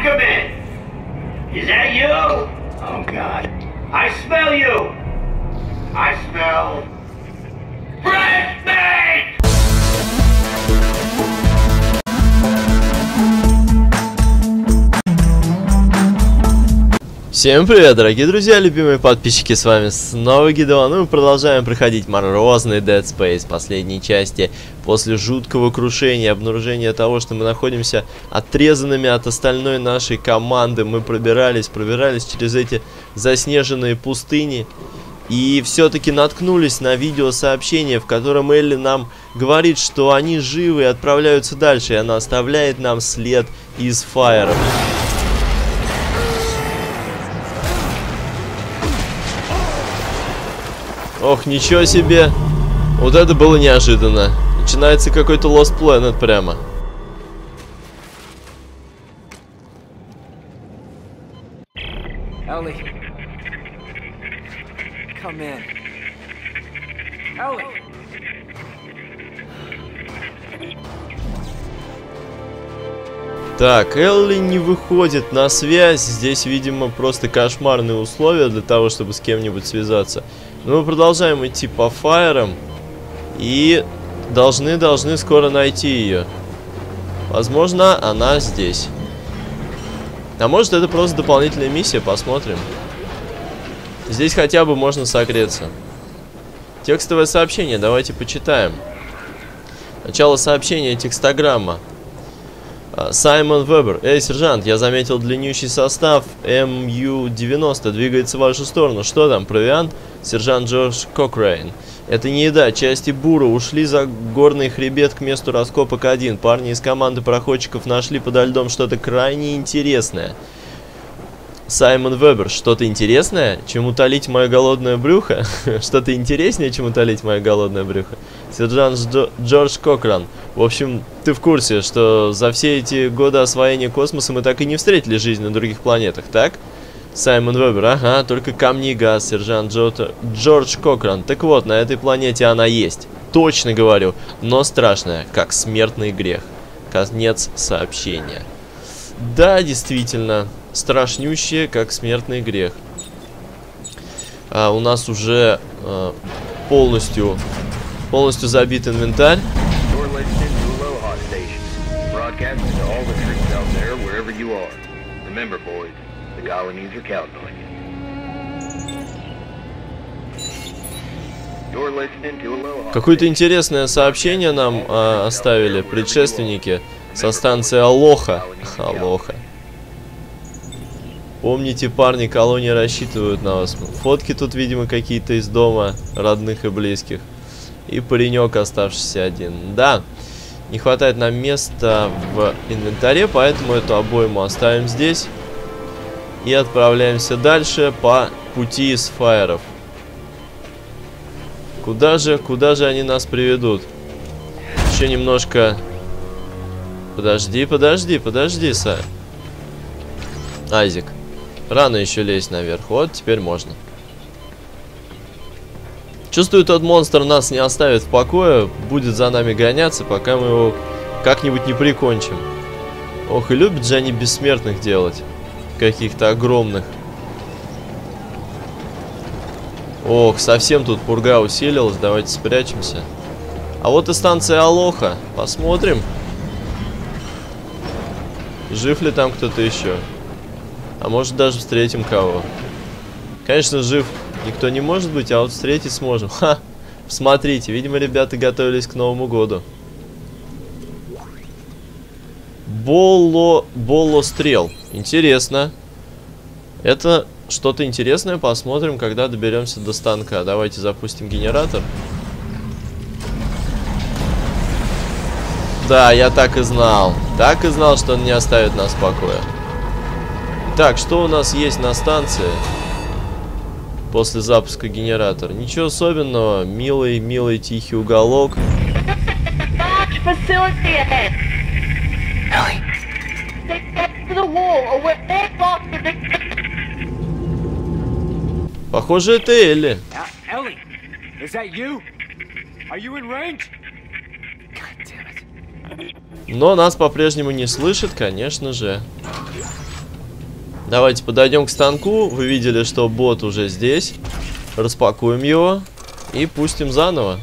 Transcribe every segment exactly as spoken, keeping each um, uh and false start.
come in. Is that you? Oh, God. I smell you. I smell... breast meat! Всем привет, дорогие друзья, любимые подписчики, с вами снова Гидеон, и мы продолжаем проходить морозный Dead Space последней части. После жуткого крушения, обнаружения того, что мы находимся отрезанными от остальной нашей команды, мы пробирались, пробирались через эти заснеженные пустыни. И все-таки наткнулись на видеосообщение, в котором Элли нам говорит, что они живы и отправляются дальше, и она оставляет нам след из фаеров. Ох, ничего себе! Вот это было неожиданно. Начинается какой-то Lost Planet прямо. Ellie. Come in. Ellie. Так, Элли не выходит на связь. Здесь, видимо, просто кошмарные условия для того, чтобы с кем-нибудь связаться. Но мы продолжаем идти по фаерам. И должны, должны скоро найти ее. Возможно, она здесь. А может, это просто дополнительная миссия, посмотрим. Здесь хотя бы можно согреться. Текстовое сообщение, давайте почитаем. Начало сообщения, текстограмма. Саймон Вебер. Эй, сержант, я заметил длиннющий состав эм ю девяносто. Двигается в вашу сторону. Что там, провиант? Сержант Джордж Кокрейн. Это не еда. Части бура ушли за горный хребет к месту раскопок один. Парни из команды проходчиков нашли подо льдом что-то крайне интересное. Саймон Вебер. Что-то интересное? Чем утолить мое голодное брюхо? Что-то интереснее, чем утолить мое голодное брюхо? Сержант Джордж Кокран. В общем, ты в курсе, что за все эти годы освоения космоса мы так и не встретили жизнь на других планетах, так? Саймон Вебер. Ага, только камни и газ. Сержант Джо... Джордж Кокран. Так вот, на этой планете она есть. Точно говорю. Но страшная, как смертный грех. Конец сообщения. Да, действительно. Страшнющее, как смертный грех. А, у нас уже а, полностью полностью забит инвентарь. Какое-то интересное сообщение нам а, оставили предшественники со станции Алоха. Алоха. Помните, парни, колонии рассчитывают на вас. Фотки тут, видимо, какие-то из дома, родных и близких. И паренек, оставшийся один. Да, не хватает нам места в инвентаре, поэтому эту обойму оставим здесь. И отправляемся дальше по пути из фаеров. Куда же, куда же они нас приведут? Еще немножко... Подожди, подожди, подожди, Сай. Айзек. Рано еще лезть наверх. Вот, теперь можно. Чувствую, тот монстр нас не оставит в покое. Будет за нами гоняться, пока мы его как-нибудь не прикончим. Ох, и любят же они бессмертных делать. Каких-то огромных. Ох, совсем тут пурга усилилась. Давайте спрячемся. А вот и станция Алоха. Посмотрим. Жив ли там кто-то еще? А может, даже встретим кого. Конечно, жив никто не может быть, а вот встретить сможем. Ха! Смотрите, видимо, ребята готовились к Новому году. Боло... Болострел. Интересно. Это что-то интересное. Посмотрим, когда доберемся до станка. Давайте запустим генератор. Да, я так и знал. Так и знал, что он не оставит нас в покое. Так, что у нас есть на станции после запуска генератора? Ничего особенного. Милый, милый тихий уголок. Похоже, это Элли. Но нас по-прежнему не слышит, конечно же. Давайте подойдем к станку. Вы видели, что бот уже здесь. Распакуем его и пустим заново.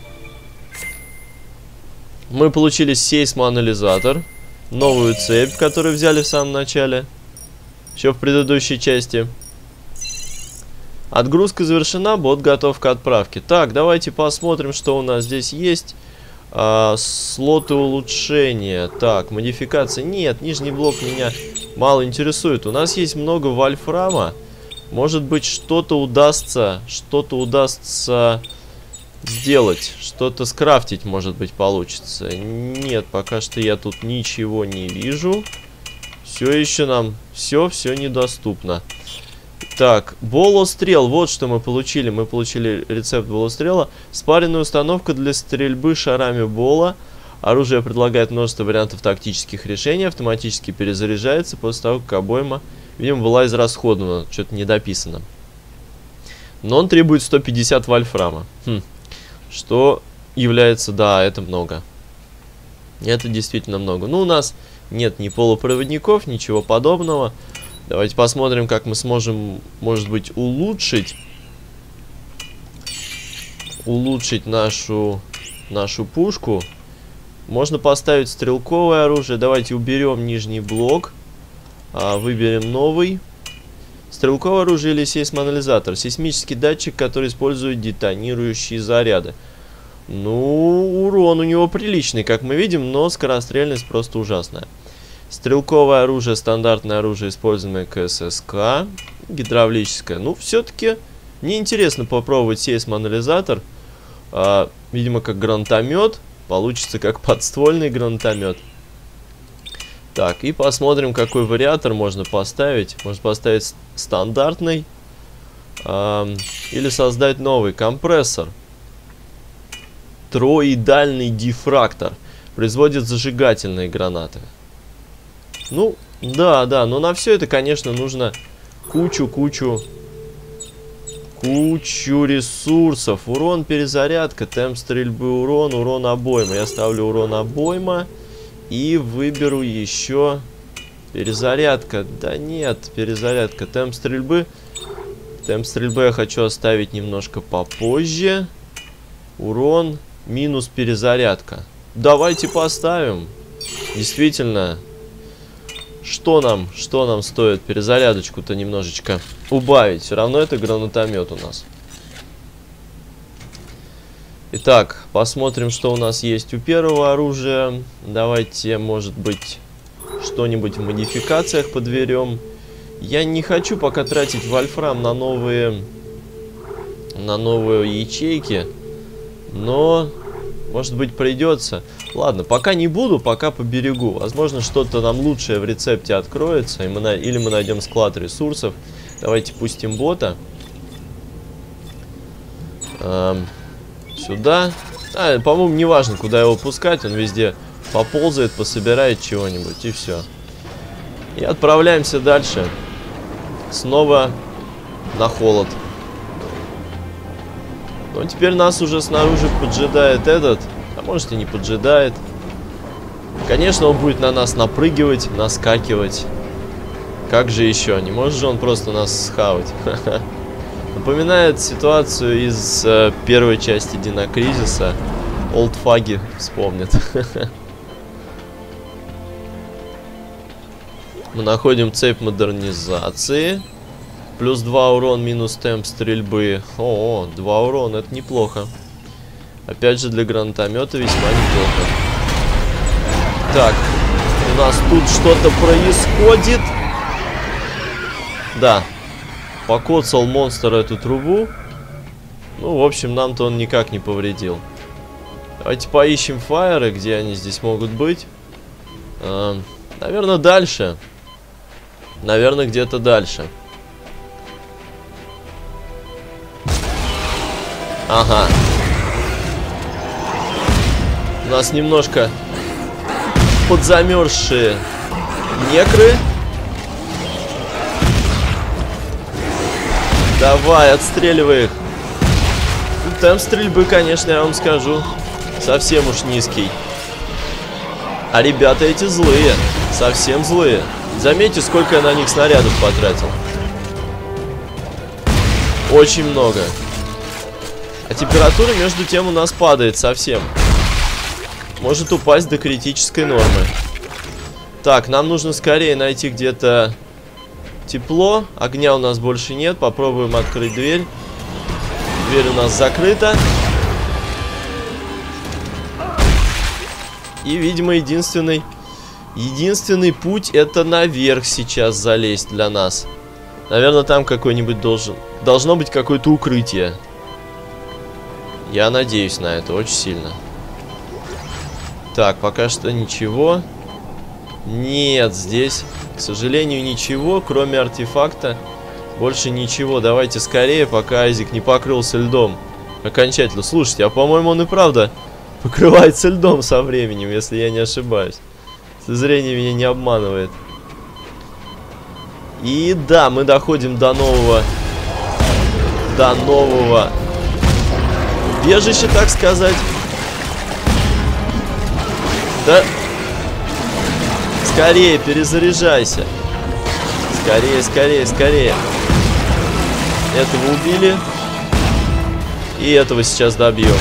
Мы получили сейсмоанализатор. Новую цепь, которую взяли в самом начале. Еще в предыдущей части. Отгрузка завершена, бот готов к отправке. Так, давайте посмотрим, что у нас здесь есть. А, слоты улучшения. Так, модификация. Нет, нижний блок меня мало интересует. У нас есть много вольфрама. Может быть, что-то удастся, что-то удастся сделать. Что-то скрафтить, может быть, получится. Нет, пока что я тут ничего не вижу. Все еще нам, все, все недоступно. Так, болострел, вот что мы получили. Мы получили рецепт болострела. Спаренная установка для стрельбы шарами бола. Оружие предлагает множество вариантов тактических решений. Автоматически перезаряжается после того, как обойма, видимо, была израсходована. Что-то недописано. Но он требует сто пятьдесят вольфрама. Хм. Что является, да, это много. Это действительно много. Ну, у нас нет ни полупроводников, ничего подобного. Давайте посмотрим, как мы сможем, может быть, улучшить улучшить нашу нашу пушку. Можно поставить стрелковое оружие. Давайте уберем нижний блок, а, выберем новый. Стрелковое оружие или сейсмоанализатор. Сейсмический датчик, который использует детонирующие заряды. Ну, урон у него приличный, как мы видим, но скорострельность просто ужасная. Стрелковое оружие, стандартное оружие, используемое КССК. Гидравлическое. Ну, все-таки мне интересно попробовать сейсмоанализатор. А, видимо, как гранатомет. Получится как подствольный гранатомет. Так, и посмотрим, какой вариатор можно поставить. Можно поставить стандартный. А, или создать новый компрессор. Троидальный дифрактор. Производит зажигательные гранаты. Ну, да, да, но на все это, конечно, нужно кучу-кучу кучу ресурсов. Урон, перезарядка, темп стрельбы, урон, урон обойма. Я ставлю урон обойма и выберу еще перезарядка. Да нет, перезарядка, темп стрельбы. Темп стрельбы я хочу оставить немножко попозже. Урон минус перезарядка. Давайте поставим. Действительно. Что нам, что нам стоит перезарядочку-то немножечко убавить? Все равно это гранатомет у нас. Итак, посмотрим, что у нас есть у первого оружия. Давайте, может быть, что-нибудь в модификациях подберем. Я не хочу пока тратить вольфрам на новые, на новые ячейки. Но, может быть, придется. Ладно, пока не буду, пока поберегу. Возможно, что-то нам лучшее в рецепте откроется. И мы на... Или мы найдем склад ресурсов. Давайте пустим бота. Эм, сюда. А, по-моему, не важно, куда его пускать. Он везде поползает, пособирает чего-нибудь. И все. И отправляемся дальше. Снова на холод. Но теперь нас уже снаружи поджидает этот. А может и не поджидает. Конечно, он будет на нас напрыгивать, наскакивать. Как же еще? Не может же он просто нас схавать. Напоминает ситуацию из э, первой части Динокризиса. Олдфаги вспомнят. Мы находим цепь модернизации. Плюс два урон, минус темп стрельбы. О, два урона, это неплохо. Опять же, для гранатомета весьма неплохо. Так, у нас тут что-то происходит. Да, покоцал монстр эту трубу. Ну, в общем, нам-то он никак не повредил. Давайте поищем фаеры, где они здесь могут быть. Э, наверное, дальше. Наверное, где-то дальше. Ага. У нас немножко подзамерзшие некры. Давай, отстреливай их. Темп стрельбы, конечно, я вам скажу, совсем уж низкий. А ребята эти злые, совсем злые. Заметьте, сколько я на них снарядов потратил. Очень много. А температура, между тем, у нас падает совсем. Может упасть до критической нормы. Так, нам нужно скорее найти где-то тепло. Огня у нас больше нет. Попробуем открыть дверь. Дверь у нас закрыта. И, видимо, единственный... Единственный путь — это наверх сейчас залезть для нас. Наверное, там какой-нибудь должен... Должно быть какое-то укрытие. Я надеюсь на это очень сильно. Так, пока что ничего. Нет, здесь, к сожалению, ничего, кроме артефакта. Больше ничего. Давайте скорее, пока Айзек не покрылся льдом окончательно. Слушайте, а по-моему, он и правда покрывается льдом со временем, если я не ошибаюсь. Зрение меня не обманывает. И да, мы доходим до нового... До нового убежища, так сказать. Да. Скорее, перезаряжайся. Скорее, скорее, скорее. Этого убили. И этого сейчас добьем.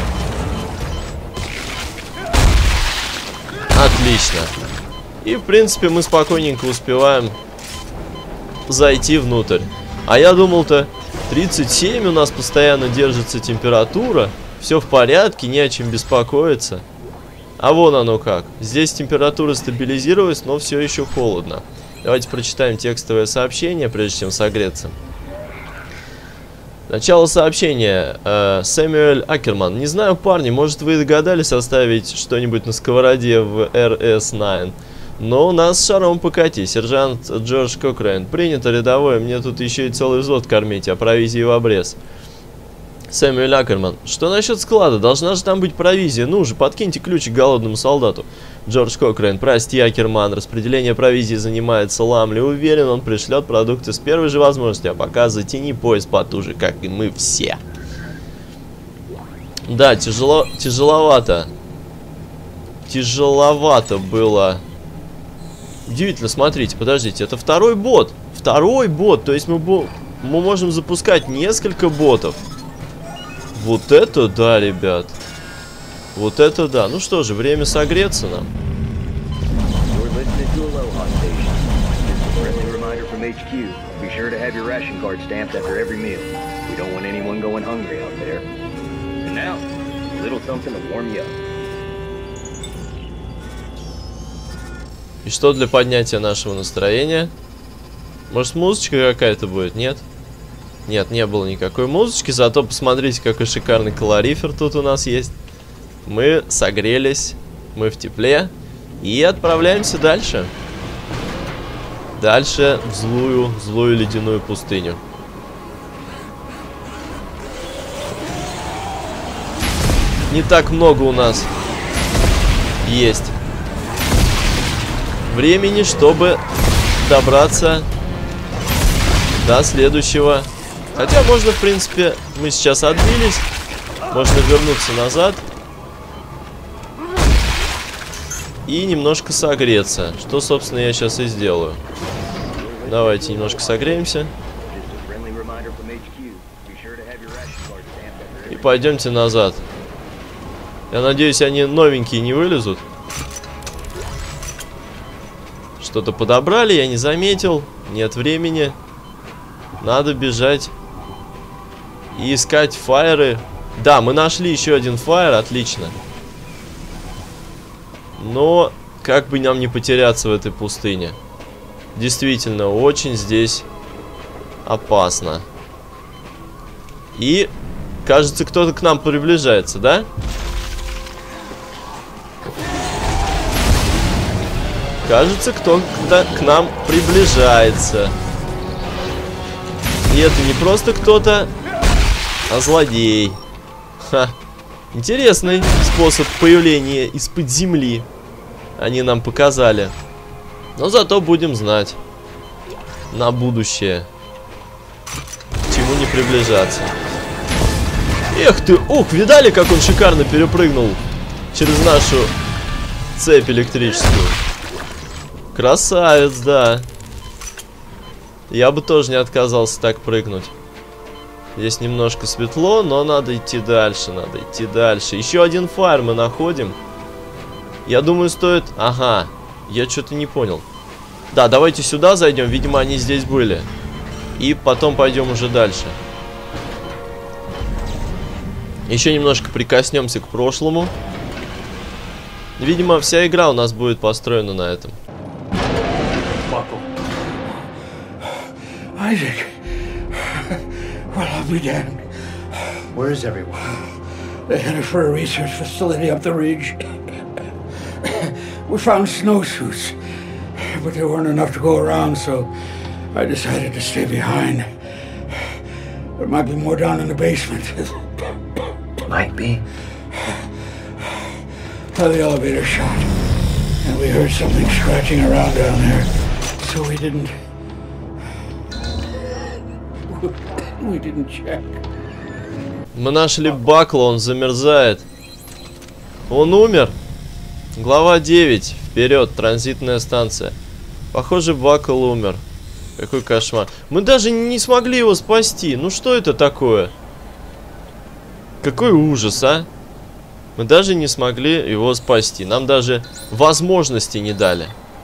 Отлично. И, в принципе, мы спокойненько успеваем зайти внутрь. А я думал-то, тридцать семь у нас постоянно держится температура. Все в порядке, не о чем беспокоиться. А вон оно как. Здесь температура стабилизировалась, но все еще холодно. Давайте прочитаем текстовое сообщение, прежде чем согреться. Начало сообщения. Э, Сэмюэль Акерман. Не знаю, парни, может, вы догадались оставить что-нибудь на сковороде в эр эс девять. Но у нас с шаром покати. Сержант Джордж Кокрейн. Принято, рядовой. Мне тут еще и целый взвод кормить, а провизии в обрез. Сэмюэль Акерман. Что насчет склада? Должна же там быть провизия. Ну же, подкиньте ключик голодному солдату. Джордж Кокрейн. Прости, Акерман. Распределение провизии занимается Ламли. Уверен, он пришлет продукты с первой же возможности. А пока затяни пояс потуже, как и мы все. Да, тяжело, тяжеловато. Тяжеловато было. Удивительно, смотрите, подождите. Это второй бот. Второй бот. То есть мы, мы можем запускать несколько ботов. Вот это да, ребят. Вот это да. Ну что же, время согреться нам. И что для поднятия нашего настроения? Может, музычка какая-то будет, нет? Нет, не было никакой музычки, зато посмотрите, какой шикарный калорифер тут у нас есть. Мы согрелись, мы в тепле и отправляемся дальше. Дальше в злую, злую ледяную пустыню. Не так много у нас есть времени, чтобы добраться до следующего. Хотя можно, в принципе, мы сейчас отбились. Можно вернуться назад. И немножко согреться. Что, собственно, я сейчас и сделаю. Давайте немножко согреемся. И пойдемте назад. Я надеюсь, они новенькие не вылезут. Что-то подобрали, я не заметил. Нет времени. Надо бежать и искать фаеры. Да, мы нашли еще один фаер, отлично. Но как бы нам не потеряться в этой пустыне. Действительно, очень здесь опасно. И, кажется, кто-то к нам приближается, да? Кажется, кто-то к нам приближается. И это не просто кто-то, а злодей. Ха. Интересный способ появления из-под земли. Они нам показали. Но зато будем знать на будущее, к чему не приближаться. Эх ты, ох, видали, как он шикарно перепрыгнул через нашу цепь электрическую? Красавец, да. Я бы тоже не отказался так прыгнуть. Здесь немножко светло, но надо идти дальше, надо идти дальше. Еще один фаер мы находим. Я думаю, стоит... Ага, я что-то не понял. Да, давайте сюда зайдем, видимо, они здесь были. И потом пойдем уже дальше. Еще немножко прикоснемся к прошлому. Видимо, вся игра у нас будет построена на этом. Isaac. Well, I'll be damned. Where is everyone? They headed for a research facility up the ridge. We found snowsuits, but there weren't enough to go around, so I decided to stay behind. There might be more down in the basement. Might be. Well, the elevator shot, and we heard something scratching around down there, so we didn't... We didn't check. Мы нашли Бакла, он замерзает. Он умер. Глава девять. Вперед, транзитная станция. Похоже, Бакл умер. Какой кошмар. Мы даже не смогли его спасти. Ну что это такое? Какой ужас, а? Мы даже не смогли его спасти. Нам даже возможности не дали.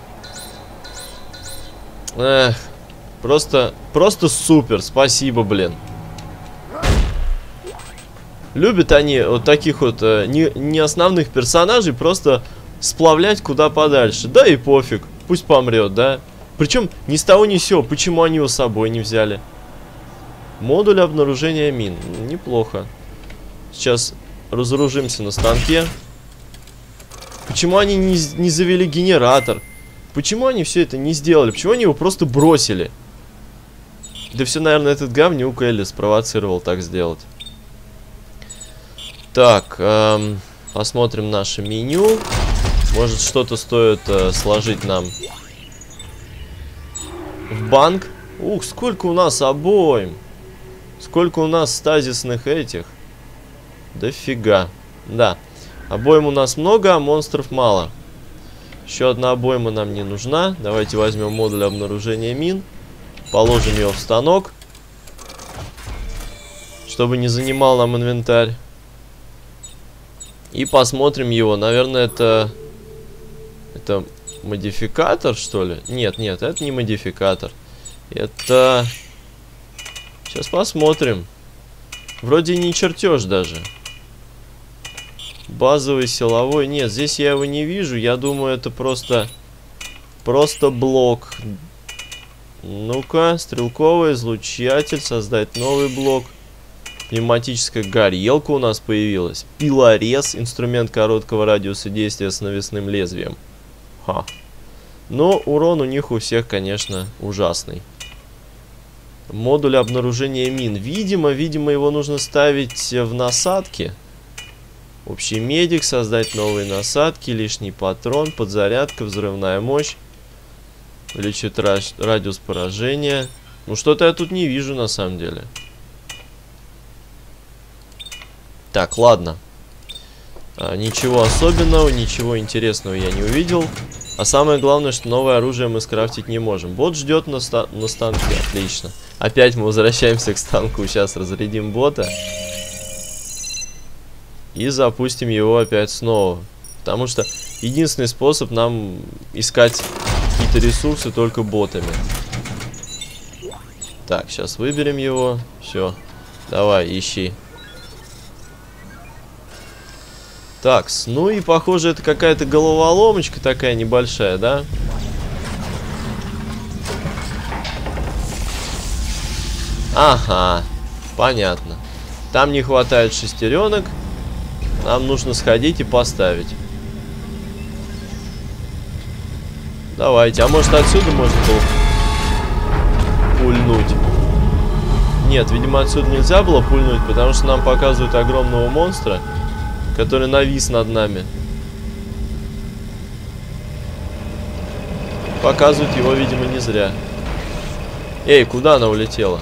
Эх. Просто, просто супер. Спасибо, блин. Любят они вот таких вот э, не, не основных персонажей просто сплавлять куда подальше. Да и пофиг. Пусть помрет, да? Причем ни с того ни с сего. Почему они его с собой не взяли? Модуль обнаружения мин. Неплохо. Сейчас разоружимся на станке. Почему они не, не завели генератор? Почему они все это не сделали? Почему они его просто бросили? Да все, наверное, этот говнюк Элли спровоцировал так сделать. Так, эм, посмотрим наше меню. Может, что-то стоит э, сложить нам в банк. Ух, сколько у нас обоим. Сколько у нас стазисных этих. Дофига. Да, обоим у нас много, а монстров мало. Еще одна обойма нам не нужна. Давайте возьмем модуль обнаружения мин. Положим его в станок, чтобы не занимал нам инвентарь. И посмотрим его. Наверное, это... Это модификатор, что ли? Нет, нет, это не модификатор. Это... Сейчас посмотрим. Вроде не чертеж даже. Базовый силовой. Нет, здесь я его не вижу. Я думаю, это просто... Просто блок. Ну-ка, стрелковый излучатель, создать новый блок. Пневматическая горелка у нас появилась. Пилорез, инструмент короткого радиуса действия с навесным лезвием. Ха. Но урон у них у всех, конечно, ужасный. Модуль обнаружения мин. Видимо, видимо, его нужно ставить в насадки. Общий медик, создать новые насадки, лишний патрон, подзарядка, взрывная мощь. Увеличит радиус поражения. Ну, что-то я тут не вижу, на самом деле. Так, ладно. А, ничего особенного, ничего интересного я не увидел. А самое главное, что новое оружие мы скрафтить не можем. Бот ждет на, ста на станке. Отлично. Опять мы возвращаемся к станку. Сейчас разрядим бота. И запустим его опять снова. Потому что единственный способ нам искать какие-то ресурсы только ботами. Так, сейчас выберем его. Все. Давай, ищи. Так, ну и похоже, это какая-то головоломочка такая небольшая, да? Ага, понятно. Там не хватает шестеренок. Нам нужно сходить и поставить. Давайте, а может отсюда можно было пульнуть? Нет, видимо отсюда нельзя было пульнуть, потому что нам показывают огромного монстра, который навис над нами. Показывают его, видимо, не зря. Эй, куда она улетела?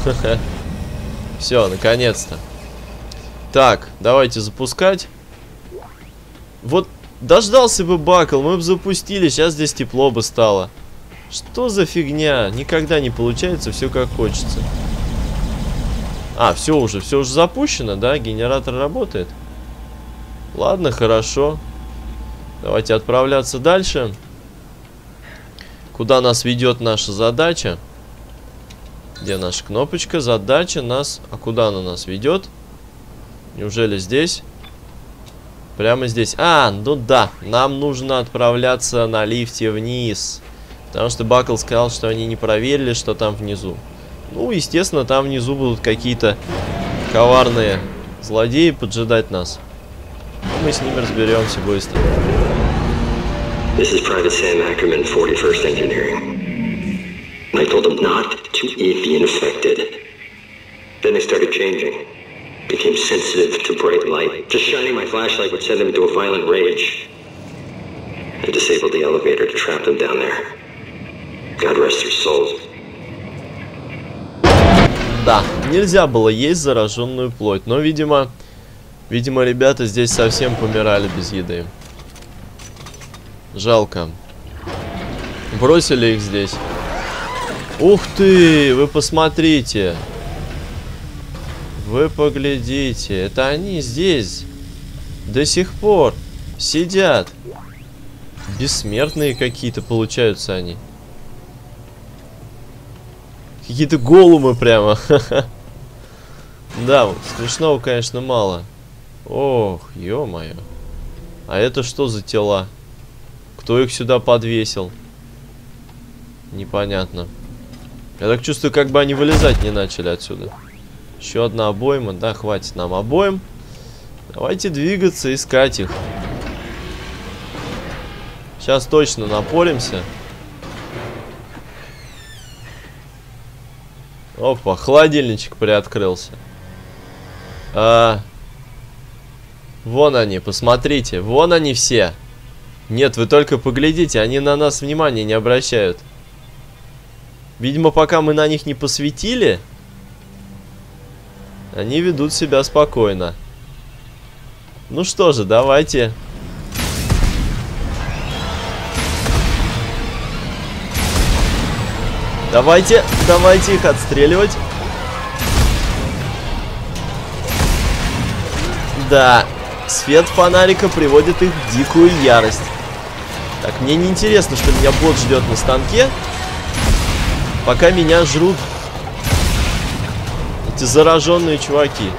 Все, наконец-то. Так, давайте запускать. Вот Дождался бы Бакл, мы бы запустили, сейчас здесь тепло бы стало. Что за фигня? Никогда не получается все как хочется. А, все уже, все уже запущено, да? Генератор работает. Ладно, хорошо. Давайте отправляться дальше. Куда нас ведет наша задача? Где наша кнопочка? Задача нас... А куда она нас ведет? Неужели здесь? Прямо здесь. А, ну да. Нам нужно отправляться на лифте вниз. Потому что Бакл сказал, что они не проверили, что там внизу. Ну, естественно, там внизу будут какие-то коварные злодеи поджидать нас. Мы с ними разберемся быстро. This is Private Sam Ackerman, forty-first Engineering. I told them not to eat the infected. Then they started changing. Became sensitive to bright light. Just shining my flashlight would send them into a violent rage. I disabled the elevator to trap them down there. God rest their souls. Да, нельзя было есть зараженную плоть, но, видимо, видимо, ребята здесь совсем помирали без еды. Жалко. Бросили их здесь. Ух ты, вы посмотрите. Вы поглядите, это они здесь до сих пор сидят. Бессмертные какие-то получаются они. Какие-то голумы прямо. Да, смешного, конечно, мало. Ох, ё-моё. А это что за тела? Кто их сюда подвесил? Непонятно. Я так чувствую, как бы они вылезать не начали отсюда. Еще одна обойма. Да, хватит нам обоим. Давайте двигаться, искать их. Сейчас точно напоримся. Опа, холодильничек приоткрылся. А, вон они, посмотрите. Вон они все. Нет, вы только поглядите, они на нас внимания не обращают. Видимо, пока мы на них не посветили, они ведут себя спокойно. Ну что же, давайте. Давайте, давайте их отстреливать. Да, свет фонарика приводит их в дикую ярость. Так, мне не интересно, что меня бот ждет на станке, пока меня жрут эти зараженные чуваки.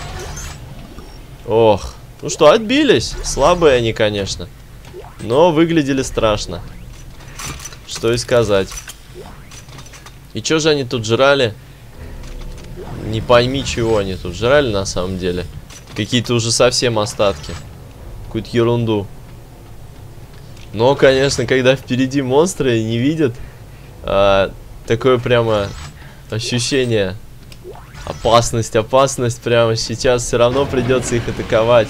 Ох, ну что, отбились. Слабые они, конечно, но выглядели страшно. Что и сказать. И что же они тут жрали? Не пойми, чего они тут жрали на самом деле. Какие-то уже совсем остатки. Какую-то ерунду. Но, конечно, когда впереди монстры не видят, а, такое прямо ощущение. Опасность, опасность. Прямо сейчас все равно придется их атаковать.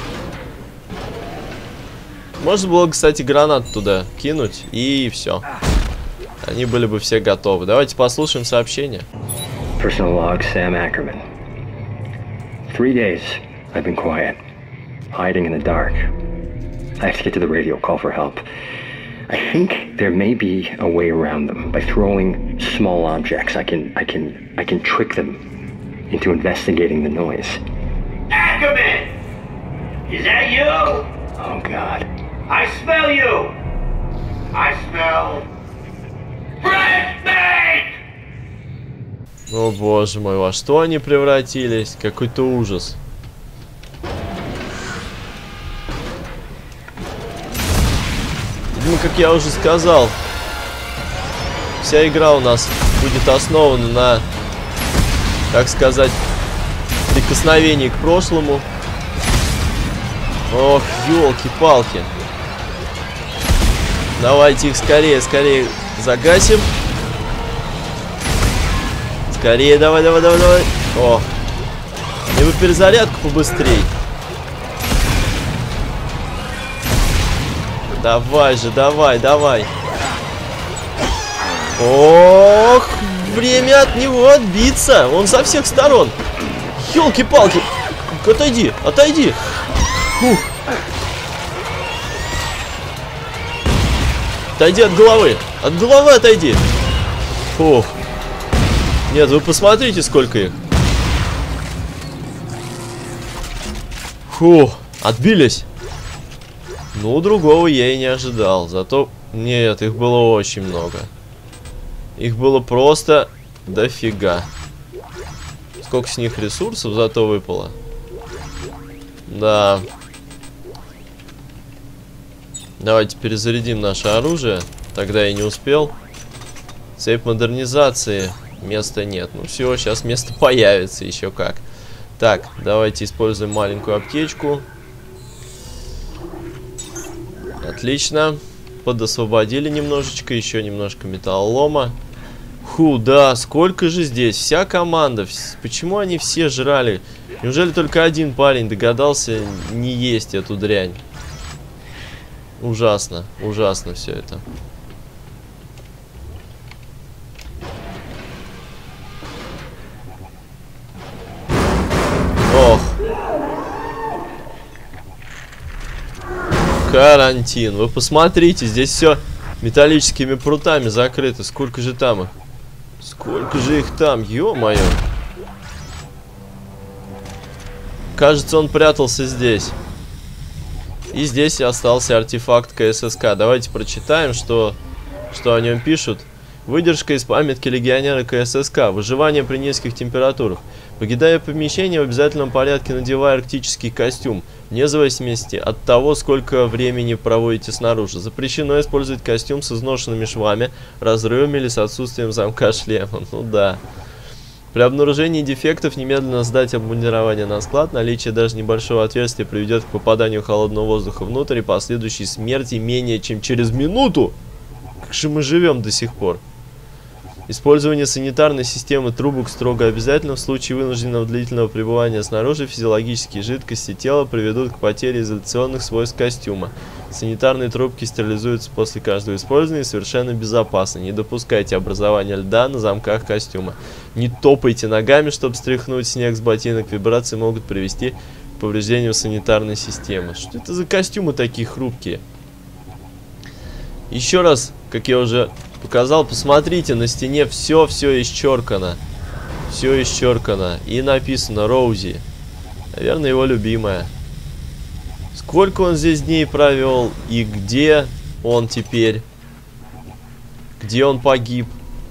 Можно было, кстати, гранат туда кинуть, и все. Они были бы все готовы. Давайте послушаем сообщение. Personal log, Sam Ackerman. Three days I've been quiet, hiding in the dark. I have to get to the radio, call for help. I think there may be a way around them by throwing small objects. I can, I can, I can trick them into investigating the noise. Ackerman! Is that you? Oh, God. I smell you! I smell... Fresh meat! О боже мой, во что они превратились? Какой-то ужас. Ну, как я уже сказал, вся игра у нас будет основана на, так сказать, прикосновении к прошлому. Ох, елки-палки. Давайте их скорее, скорее загасим. Скорее, давай, давай, давай, давай. О, мне бы перезарядку побыстрей. Давай же, давай, давай. Ох, время от него отбиться. Он со всех сторон. Ёлки-палки. Отойди, отойди. Фух. Отойди от головы. От головы отойди. Фух. Нет, вы посмотрите, сколько их. Фух. Отбились. Ну, другого я и не ожидал. Зато... Нет, их было очень много. Их было просто дофига. Сколько с них ресурсов зато выпало. Да. Давайте перезарядим наше оружие. Тогда я не успел. Цепь модернизации. Места нет. Ну все, сейчас место появится еще как. Так, давайте используем маленькую аптечку. Отлично. Подосвободили немножечко. Еще немножко металлолома. Ху, да, сколько же здесь. Вся команда. Почему они все жрали? Неужели только один парень догадался не есть эту дрянь? Ужасно, ужасно все это. Ох. Карантин. Вы посмотрите, здесь все металлическими прутами закрыто. Сколько же там их? Сколько же их там? Ё-моё. Кажется, он прятался здесь. И здесь остался артефакт КССК. Давайте прочитаем, что, что о нем пишут. Выдержка из памятки легионера КССК. Выживание при низких температурах. Покидая помещение, в обязательном порядке надевая арктический костюм, вне зависимости от того, сколько времени проводите снаружи. Запрещено использовать костюм с изношенными швами, разрывами или с отсутствием замка шлема. Ну да. При обнаружении дефектов немедленно сдать обмундирование на склад. Наличие даже небольшого отверстия приведет к попаданию холодного воздуха внутрь и последующей смерти менее чем через минуту. Как же мы живем до сих пор? Использование санитарной системы трубок строго обязательно. В случае вынужденного длительного пребывания снаружи физиологические жидкости тела приведут к потере изоляционных свойств костюма. Санитарные трубки стерилизуются после каждого использования и совершенно безопасны. Не допускайте образования льда на замках костюма. Не топайте ногами, чтобы стряхнуть снег с ботинок. Вибрации могут привести к повреждению санитарной системы. Что это за костюмы такие хрупкие? Еще раз, как я уже показал, посмотрите, на стене все-все исчеркано. Все исчеркано. И написано Роузи. Наверное, его любимая. Сколько он здесь дней провел и где он теперь? Где он погиб?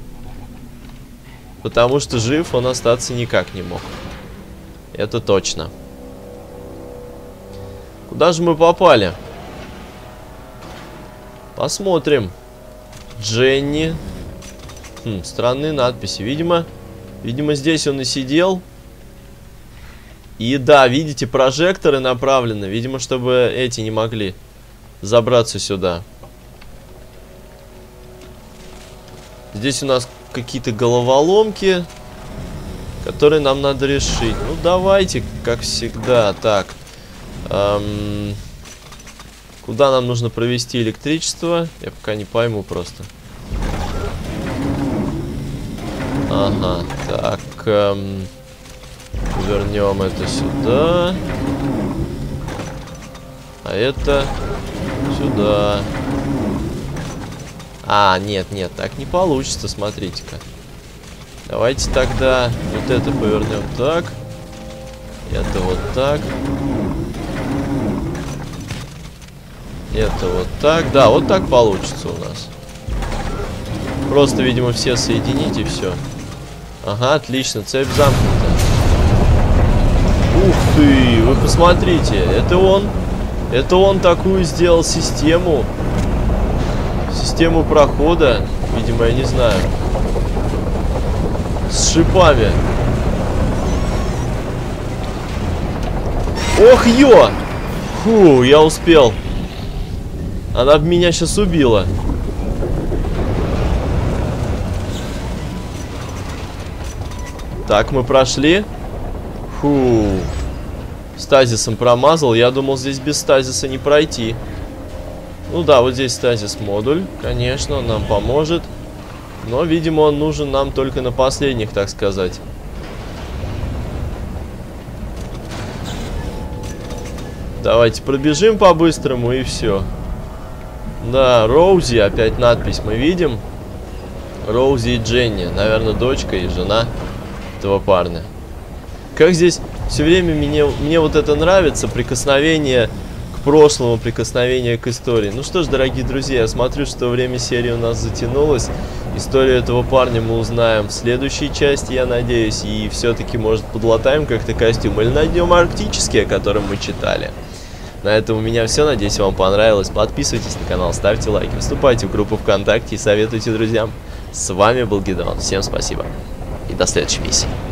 Потому что жив он остаться никак не мог. Это точно. Куда же мы попали? Посмотрим. Дженни. Хм, странные надписи. Видимо, видимо, здесь он и сидел. И да, видите, прожекторы направлены. Видимо, чтобы эти не могли забраться сюда. Здесь у нас какие-то головоломки, которые нам надо решить. Ну, давайте, как всегда. Так. Эм, куда нам нужно провести электричество? Я пока не пойму просто. Ага, так. Эм, вернем это сюда. А это сюда. А, нет, нет, так не получится, смотрите-ка. Давайте тогда вот это повернем так. Это вот так. Это вот так. Да, вот так получится у нас. Просто, видимо, все соединить и все. Ага, отлично, цепь замкнута. Ух ты, вы посмотрите, это он. Это он такую сделал систему. Систему прохода. Видимо, я не знаю. С шипами. Ох, ё! Фу, я успел. Она бы меня сейчас убила. Так, мы прошли. Фу. Стазисом промазал. Я думал, здесь без стазиса не пройти. Ну да, вот здесь стазис модуль. Конечно, он нам поможет. Но, видимо, он нужен нам только на последних, так сказать. Давайте пробежим по-быстрому и все. Да, Роузи, опять надпись мы видим. Роузи и Дженни, наверное, дочка и жена этого парня. Как здесь все время мне, мне вот это нравится, прикосновение к прошлому, прикосновение к истории. Ну что ж, дорогие друзья, я смотрю, что время серии у нас затянулось. Историю этого парня мы узнаем в следующей части, я надеюсь. И все-таки, может, подлатаем как-то костюм. Или найдем арктический, о котором мы читали. На этом у меня все. Надеюсь, вам понравилось. Подписывайтесь на канал, ставьте лайки, вступайте в группу ВКонтакте и советуйте друзьям. С вами был Гидеон. Всем спасибо. И до следующей миссии.